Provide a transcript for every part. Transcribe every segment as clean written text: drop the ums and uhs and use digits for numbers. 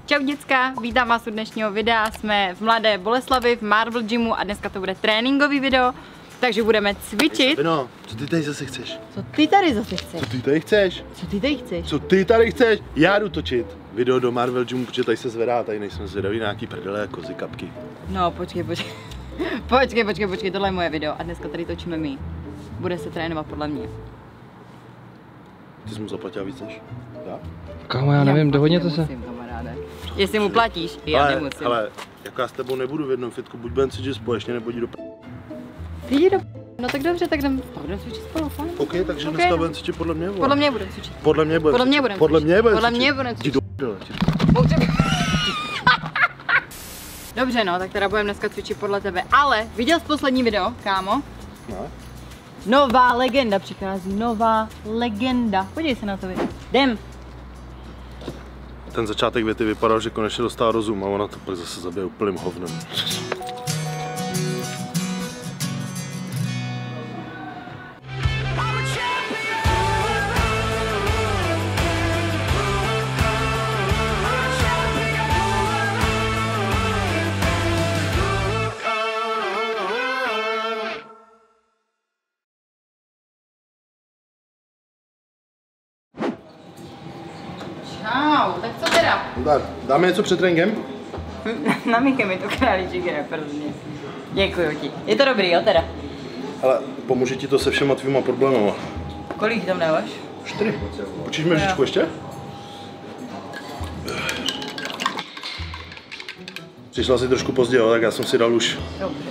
Čau děcka, vítám vás u dnešního videa, jsme v Mladé Boleslavi v Marvel Gymu a dneska to bude tréninkový video, takže budeme cvičit. No, co ty tady zase chceš? Co ty tady zase chceš? Co ty tady chceš? Co ty tady chceš? Co ty tady chceš? Já jdu točit video do Marvel Gymu, protože tady se zvedá, tady nejsem zvědavý na nějaký prdele, kozy, kapky. No počkej, tohle je moje video a dneska tady točíme my. Bude se trénovat podle mě. Ty jsi mu zaplatil víc než já? Kámo, já nevím, dohodněte se. Jestli mu platíš, já nemusím. Ale jako já s tebou nebudu v jednom fitku, buď budeme cvičit společně, nebo jdi do Jdi do No tak dobře, tak jdem cvičit spolu, fajn. OK, takže dneska budeme cvičit podle mě, vole. Podle mě budeme cvičit. Podle mě budeme cvičit. Podle mě budeme cvičit. Dobře no, tak teda budeme dneska cvičit podle tebe, ale viděl jsi poslední video, kámo? No. Nová legenda přichází, nová legenda. Podívej se na to video. Jdem. Ten začátek věty vypadal, že konečně dostal rozum a ona to pak zase zabije úplným hovnem. Čau, tak co teda? Tak, dáme něco před tréninkem? Namíchej mi to králíček reprezentně. Děkuju ti. Je to dobrý, jo teda? Ale pomůže ti to se všema tvýma problémama. Kolik tam dáváš? 4. Počíš mi lžičku ještě? Přišla si trošku pozdě, jo, tak já jsem si dal už. Dobře.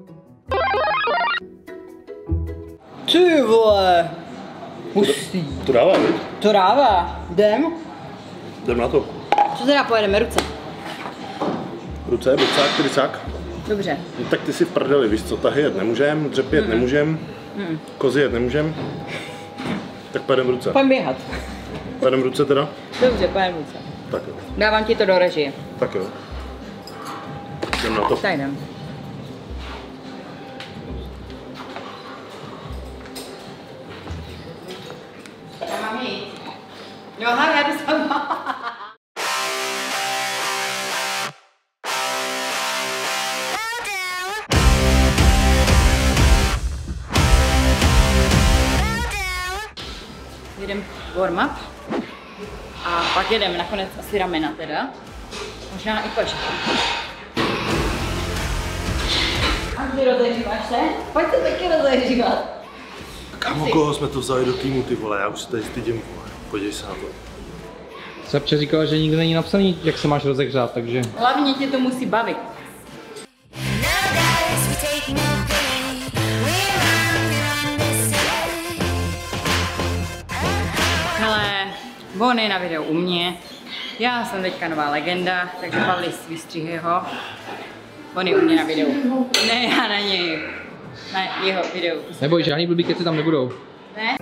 Ty vole! Hustý. To dává, viď? To dává. Jdem? Jdem na to. Co teda pojedeme? Ruce. Ruce, bocák, tricák. Dobře. No, tak ty si v prdeli, víš co, tahy jet nemůžem, dřepy jet nemůžem, kozy jet nemůžem. Tak pojedeme ruce. Pojďme běhat. Pojedeme ruce teda? Dobře, pojedeme ruce. Tak jo. Dávám ti to do režie. Tak jo. Jdem na to. Tak jdem. Já mám jít. Jo, já jdu sama. Jedem warm up a pak jedeme nakonec asi ramena teda. Možná i pačky. A ty rozehříváš se? Pojď se taky rozehřívat. Kámo, koho jsme to vzali do týmu, ty vole, já už se tady stydím, vole. Podívej se na to. Sapče říkala, že nikde není napsaný, jak se máš rozehřát, takže... Hlavně tě to musí bavit. Hele, on je na videu u mě. Já jsem teďka nová legenda, takže Pavlis vystřihej ho. On je u mě na videu. Ne, já na něj. Na jeho videu. Neboj, žádný blbý keci tam nebudou. Ne?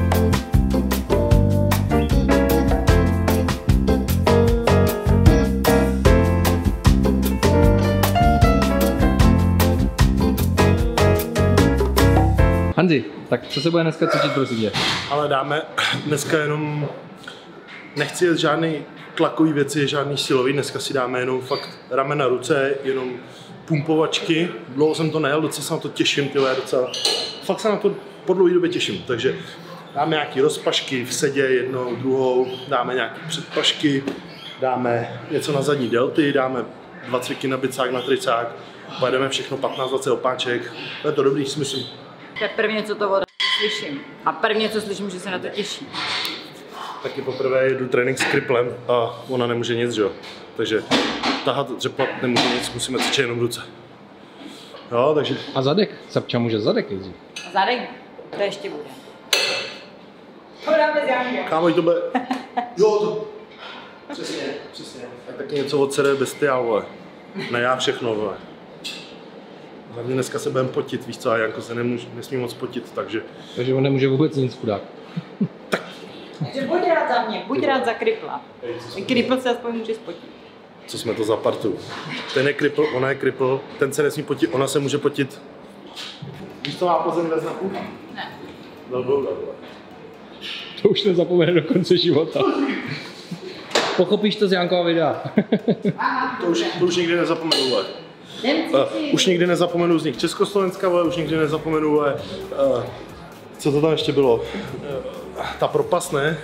Hanzi, tak co se bude dneska cvičit, prosím tě? Ale dáme dneska jenom, nechci jet žádný tlakový věci, žádný silový, dneska si dáme jenom fakt ramena, ruce, jenom pumpovačky. Dlouho jsem to nejel, docela se na to těším, tyhle, docela. Fakt se na to po dlouhé době těším, takže dáme nějaký rozpašky v sedě, jednou, druhou, dáme nějaký předpašky, dáme něco na zadní delty, dáme 2 cviky na bicák, na tricák, pojedeme všechno 15-20 opáček, to je to dobrý, si myslím. To je prvně, co to od slyším. A prvně, co slyším, že se na to těší. Taky poprvé jedu trénink s kriplem a ona nemůže nic, že jo. Takže tahat, dřepat nemůže nic, musíme cvičit jenom ruce. Jo, takže... A zadek? Sapča může zadek jezdit. A zadek, to ještě bude. To dáme z Jankem. Kámo, to bude... Jo, to... Přesně, přesně. Tak taky něco od CD Bestiál, vole. Ne, já všechno, vole. Hlavně dneska se budeme potit, víš co, a Janko se nesmí moc potit, takže... Takže on nemůže vůbec nic, chudák. Takže buď rád za mě, buď rád za Kripla. Kripl se aspoň může spotit. Co jsme to za partu? Ten je kripl, ona je kripl, ten se nesmí potit, ona se může potit. Víš, co má pozem ve znaku? Ne. Velblouda. To už nezapomene do konce života. Pochopíš to z Jankova videa. To už nikdy nezapomenu, vole. Už nikdy nezapomenu z nich Československa, vole, už nikdy nezapomenu, vole. Co to tam ještě bylo? Ta propast, ne?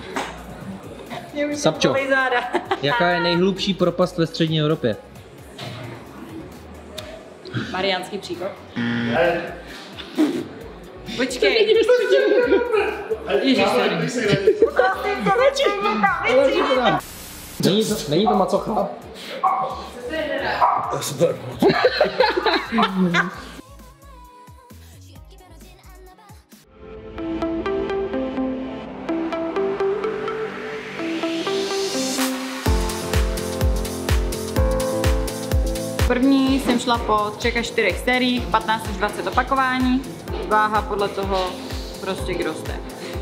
Sapčo, jaká je nejhlubší propast ve střední Evropě? Mariánský příkop. Počkej. Ježiš, Není to macocha? První jsem šla po 3 až 4 sériích, 15 až 20 opakování. Váha podle toho prostě kdo jste.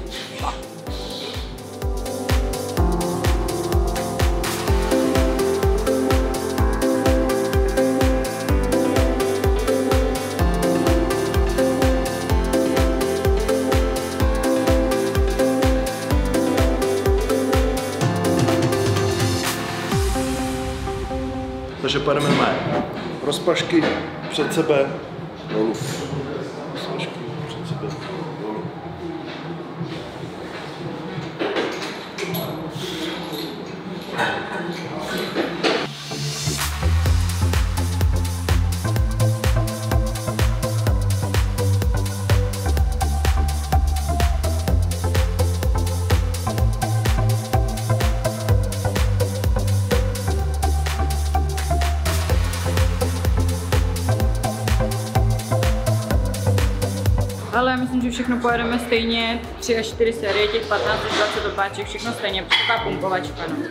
Takže pojedeme na rozpašky před sebe, dolů. Rozpašky před sebe, dolů. Ale já myslím, že všechno pojedeme stejně, 3 až 4 série, těch 15 až 20 opáček, všechno stejně, prostě ta pumpovačka, no.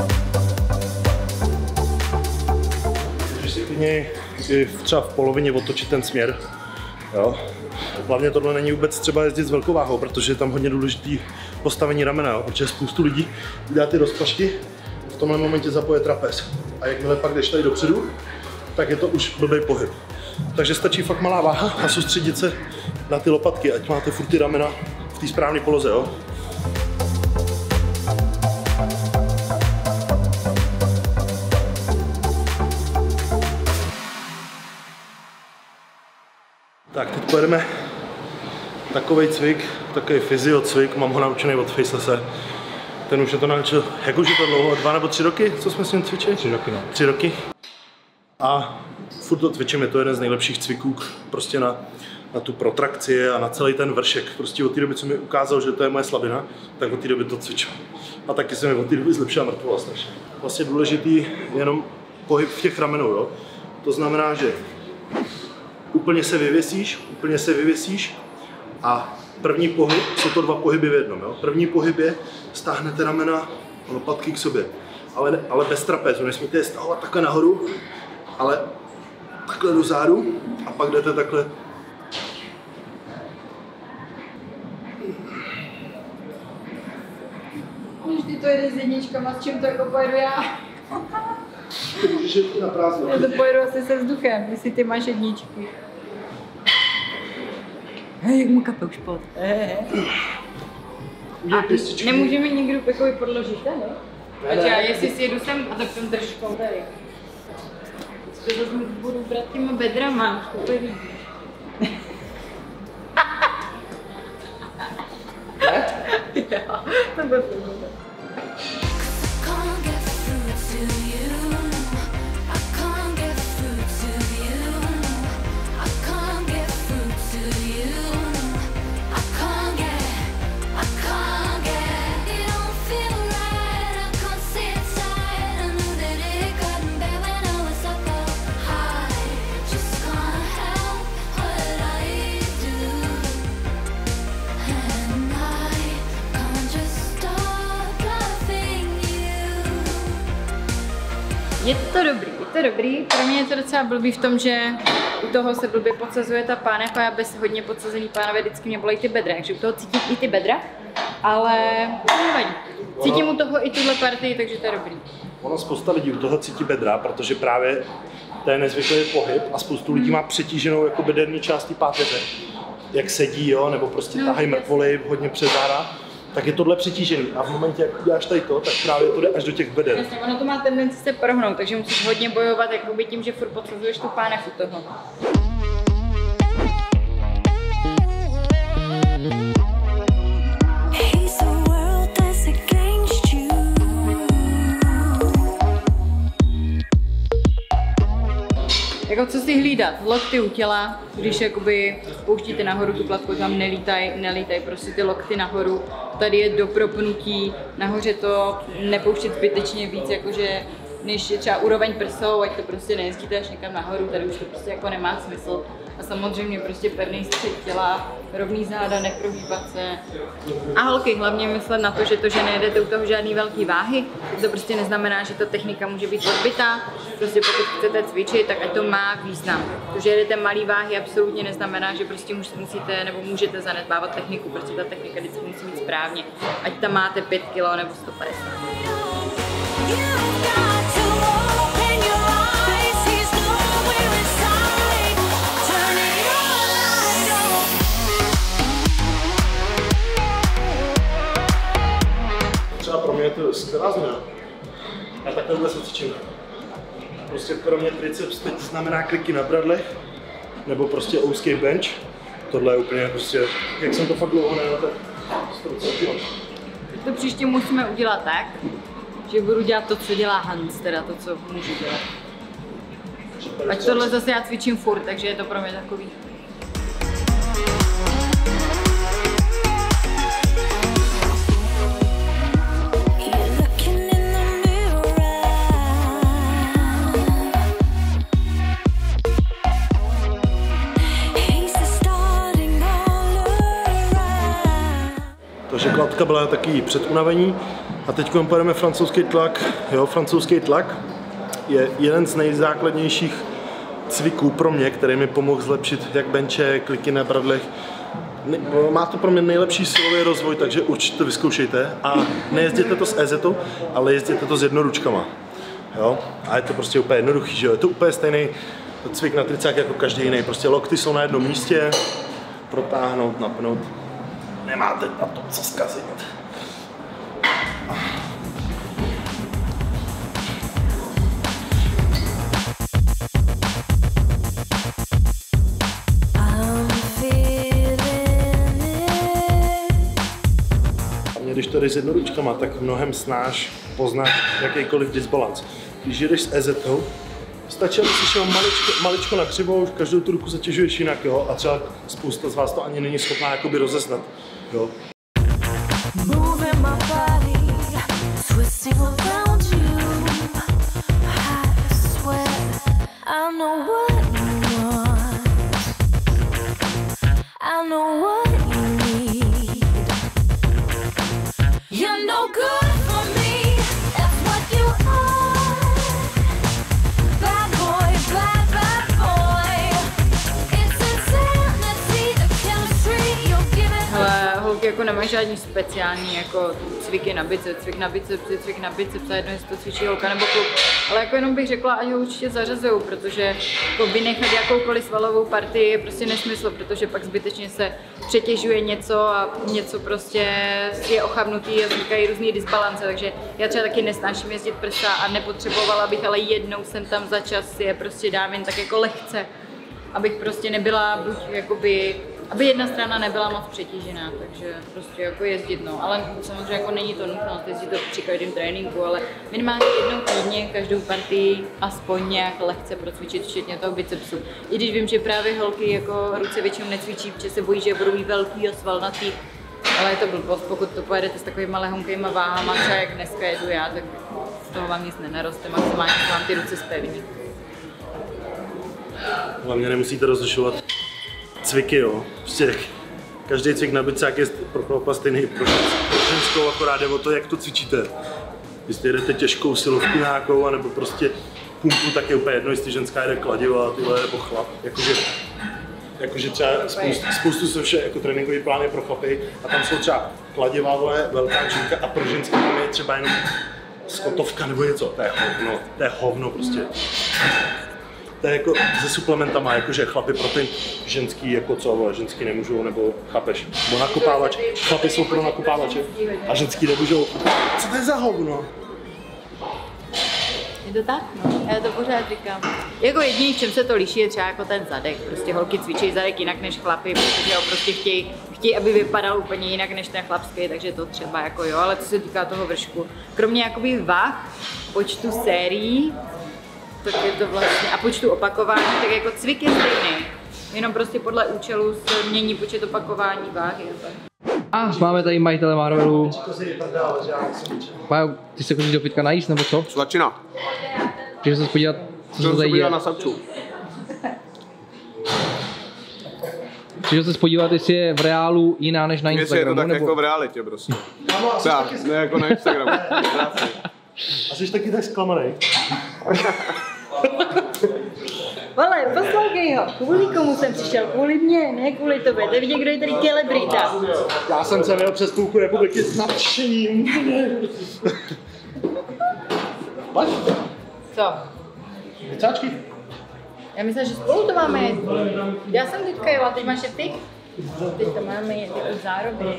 Můžeš si klidně třeba v polovině otočit ten směr, jo. Hlavně tohle není vůbec třeba jezdit s velkou váhou, protože je tam hodně důležitý postavení ramena, jo? Protože spoustu lidí udělá ty rozpašky, v tomhle momentě zapoje trapez. A jakmile pak jdeš tady dopředu, tak je to už blbý pohyb. Takže stačí fakt malá váha a soustředit se na ty lopatky, ať máte furt ty ramena v té správné poloze, jo? Tak, teď pojedeme takovej cvik, takový fyziocvik, mám ho naučený od Facelesse. Ten už je to naučil, jak už je to dlouho, 2 nebo 3 roky, co jsme s ním cvičili? 3 roky, no. 3 roky. A furt to cvičím, je to jeden z nejlepších cviků prostě na tu protrakci a na celý ten vršek. Prostě od té doby, co mi ukázal, že to je moje slabina, tak od té doby to cvičím. A taky se mi od té doby zlepšila mrtvola strašně. Vlastně důležitý jenom pohyb v těch ramenů, jo. To znamená, že úplně se vyvěsíš a první pohyb, jsou to 2 pohyby v jednom, jo. První pohyb je, stáhnete ramena a lopatky k sobě, ale bez trapezu, nesmíte je stahovat takhle nahoru, ale takhle do zádu a pak jdete takhle. Vždy to jede s jedničkama, s čím to jako pojedu já. Ty můžeš jít na prázdno. Já to pojedu asi se vzduchem, jestli ty máš jedničky. Hej, jak mu kape už pot. Nemůžeme někdo takový podložit, ne? Takže já jestli si jedu sem a tak jsem držkou tady. To zase budu brát těma bedrama, to vidíš. Ne? Jo, to bylo fajn. Je to dobrý, pro mě je to docela blbý v tom, že u toho se blbě podsazuje ta pánev a já bez hodně podsazený pánové vždycky mě bolí ty bedra, takže u toho cítím i ty bedra, ale to nevadí. Cítím u toho i tuhle partii, takže to je dobrý. Ono spousta lidí u toho cítí bedra, protože právě to je nezvyklý pohyb a spoustu lidí má přetíženou jako bederní část té páteře, jak sedí, jo, nebo prostě tahají mrtvoly hodně přes záda tak je tohle přetížený. A v momentě, jak uděláš tady to, tak právě to jde až do těch beder. Jasně, ono to má tendenci se prohnout, takže musíš hodně bojovat jakoby tím, že furt podsazuješ tu pánev u toho. Jako co si hlídat? Lokty u těla, když jakoby pouštíte nahoru tu platku, tam nelítaj prostě ty lokty nahoru. Tady je do propnutí, nahoře to nepouštět zbytečně víc, jakože než je třeba úroveň prsou, ať to prostě nejezdíte až někam nahoru, tady už to prostě jako nemá smysl. A samozřejmě prostě pevný střed těla, rovný záda, neprohýbat se. A holky, hlavně myslet na to, že nejedete u toho žádný velký váhy. To prostě neznamená, že ta technika může být odbytá. Prostě pokud chcete cvičit, tak ať to má význam. To, že jedete malý váhy, absolutně neznamená, že prostě musíte nebo můžete zanedbávat techniku. Prostě ta technika vždycky musí být správně. Ať tam máte 5 kg nebo 150. Pro mě je to skvělá změna. Já takhle se cvičím. Prostě pro mě triceps teď znamená kliky na bradlech, nebo prostě úzký bench. Tohle je úplně prostě, jak jsem to fakt dlouho nejel, tak 100%. To příště musíme udělat tak, že budu dělat to, co dělá Hans, teda to, co můžu dělat. Ať tohle zase já cvičím furt, takže je to pro mě takový. Takže kladka byla taky před unavení a teď pojedeme francouzský tlak. Jo, francouzský tlak je jeden z nejzákladnějších cviků pro mě, který mi pomohl zlepšit jak benče, kliky na bradlech. Má to pro mě nejlepší silový rozvoj, takže určitě to vyzkoušejte a nejezděte to s EZ, ale jezděte to s jednoručkama. Jo? A je to prostě úplně jednoduchý, že jo? Je to úplně stejný cvik na tricák jako každý jiný. Prostě lokty jsou na jednom místě, protáhnout, napnout. Nemáte na to co zkazit. Když to jdeš s jednoručkama, tak mnohem snáš poznat jakýkoliv disbalans. Když jdeš s EZ, stačí, aby si šel maličko na křivou, každou tu ruku zatěžuješ jinak, jo? A třeba spousta z vás to ani není schopná jakoby rozeznat, jo? Jako nemáš žádný speciální jako cviky na biceps, cvik na biceps a jedno, jestli to cvičí holka nebo kluk. Ale jako jenom bych řekla, ať ho určitě zařazujou, protože jako vynechat jakoukoliv svalovou partii je prostě nesmysl, protože pak zbytečně se přetěžuje něco a něco prostě je ochabnutý a vznikají různý disbalance, takže já třeba taky nesnáším jezdit prsa a nepotřebovala bych, ale jednou jsem tam za čas je prostě dám jen tak jako lehce, abych prostě nebyla buď jakoby aby jedna strana nebyla moc přetížená, takže prostě jako jezdit, no. Ale samozřejmě jako není to nutnost jezdit to při každém tréninku, ale minimálně jednou týdně každou partii aspoň nějak lehce procvičit, včetně toho bicepsu. I když vím, že právě holky jako ruce většinou necvičí, protože se bojí, že budou mít velký a svalnatý, ale je to blbost, pokud to pojedete s takovýma lehonkýma váhama, třeba jak dneska jedu já, tak z toho vám nic nenaroste, maximálně vám ty ruce zpevní. Hlavně nemusíte rozlišovat cviky, jo. Prostě každý cvik na bicák je pro chlapa stejný pro ženskou, akorát jde o to, jak to cvičíte. Jestli jedete těžkou silovku nějakou, anebo prostě pumpu, tak je úplně jedno, jestli ženská jede kladivo a tyhle nebo chlap. Jakože třeba spoustu jsou vše jako tréninkový plán je pro chlapy a tam jsou třeba kladivá, velká džinka a pro ženské tam je třeba jenom skotovka nebo něco. To je hovno prostě. To je jako se suplementama, jakože chlapi protein, ženský jako co, ale ženský nemůžou, nebo chápeš, nebo nakopávač, chlapi jsou pro nakopávače a ženský nemůžou. Co to je za hovno? Je to tak? No, já to pořád říkám. Jako jediný, v čem se to liší, je třeba jako ten zadek. Prostě holky cvičí zadek jinak než chlapy, protože ho prostě chtějí, aby vypadal úplně jinak než ten chlapský, takže to třeba jako jo, ale co se týká toho vršku. Kromě jakoby vah, počtu sérií, tak je to vlastně, a počtu opakování, tak jako cvik je stejný. Jenom prostě podle účelu se mění počet opakování váhy. A máme tady majitele Marvelu. Pájo, ty se chodíš do fitka najíst, nebo co? Začíná. Přišel se podívat, co se tady děje. Na Sapču. Přišel se podívat, jestli je v reálu jiná než na Jestli je to Instagramu, tak nebo... jako v realitě, prostě. No, Ne jako na Instagramu. a jsi taky tak zklamanej. Vole, poslouchej ho, kvůli komu jsem přišel, kvůli mně, ne kvůli tobě, to vidí, kdo je tady celebrita. Já jsem se měl přes půlku republiky s nadšením. Co? Vycáčky? Já myslím, že spolu to máme jet. Já jsem teďka jela, teď máš je ty? Teď to máme jet jako zároveň.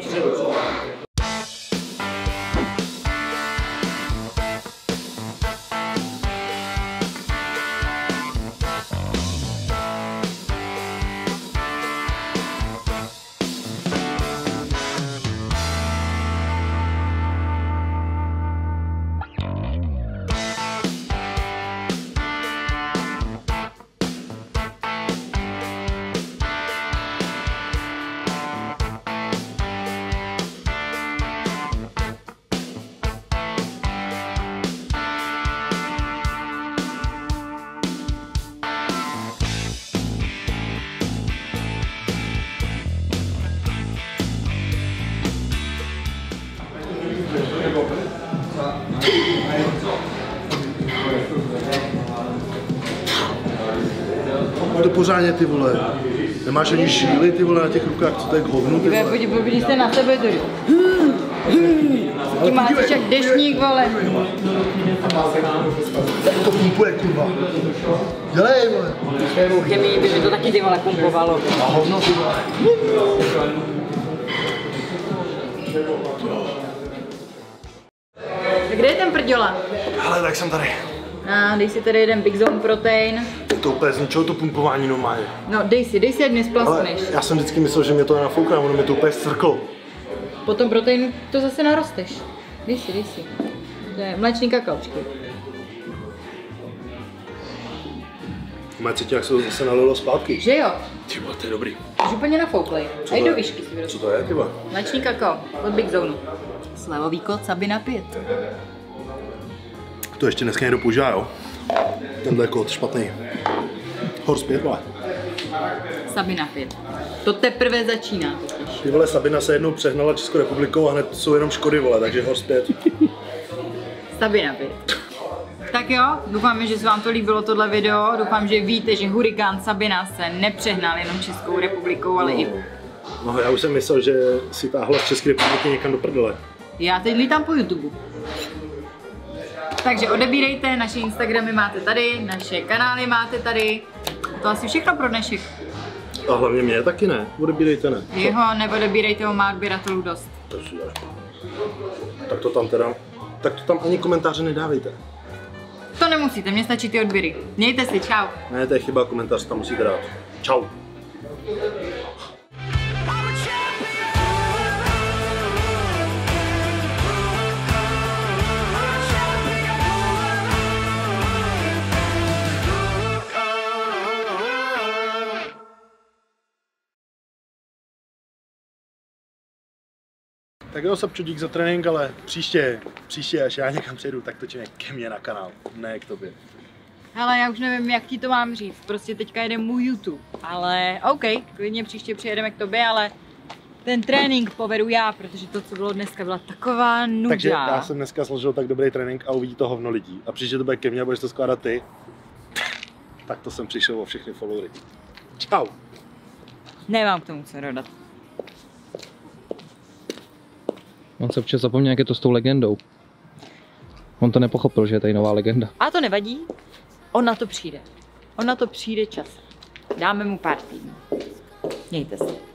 To pořádně, ty vole. Nemáš ani žíly, ty vole, na těch rukách, co to je k hovnu, ty vole. Podívej se na sebe, Dory. Ty máš jak deštník, vole. To pumpuje, kurva. Dělej, vole. Takovou chemii by to taky ty vole pumpovalo. A hovno, ty vole. Kde je ten prděla? Hele, tak jsem tady. Dej si tady jeden Big Zone protein. To úplně zničilo to pumpování normálně. No, dej si jedny splaskneš. Já jsem vždycky myslel, že mě to nenafoukne, ono mě to úplně zcrklo. Potom protein to zase narosteš. Dej si. To je mléčný kakao, počkej. Má cítit, jak se to zase nalilo zpátky. Že jo? Ty vole, to je dobrý. Už úplně nafouklej. A i do výšky si vyrostl. Co to je, ty vole? Mléčný kakao od Big Zone. Slevový kód Sabina 5. To ještě dneska někdo používá, jo? Tenhle kód špatný. Horst 5, vole. Sabina 5. To teprve začíná totiž. Ty vole, Sabina se jednou přehnala Českou republikou a hned jsou jenom Škody, vole, takže Horst 5. Sabina 5. Tak jo, doufám, že se vám to líbilo tohle video. Doufám, že víte, že hurikán Sabina se nepřehnal jenom Českou republikou, ale i... No, já už jsem myslel, že si táhla z České republiky někam do prdele. Já teď lítám po YouTube. Takže odebírejte, naše Instagramy máte tady, naše kanály máte tady. To asi všechno pro dnešek. A hlavně mě taky ne, odebírejte ne. Jeho neodebírejte, ho má odběratelů dost. Tak to tam teda, tak to tam ani komentáře nedávejte. To nemusíte, mně stačí ty odběry. Mějte si, čau. Ne, to je chyba, komentář tam musíte dát. Čau. Tak jo, Sapčo, dík za trénink, ale příště, až já někam přijedu, tak točíme ke mně na kanál, ne k tobě. Hele, já už nevím, jak ti to mám říct, prostě teďka jede můj YouTube, ale OK, klidně příště přijedeme k tobě, ale ten trénink povedu já, protože to, co bylo dneska, byla taková nuda. Takže já jsem dneska složil tak dobrý trénink a uvidí to hovno lidí. A příště to bude ke mně a budeš to skládat ty. Tak to jsem přišel o všechny followery. Čau. Nemám k tomu co dodat. On se občas zapomněl, jak je to s tou legendou. On to nepochopil, že je tady nová legenda. A to nevadí, on na to přijde. On na to přijde časem. Dáme mu pár týdnů. Mějte se.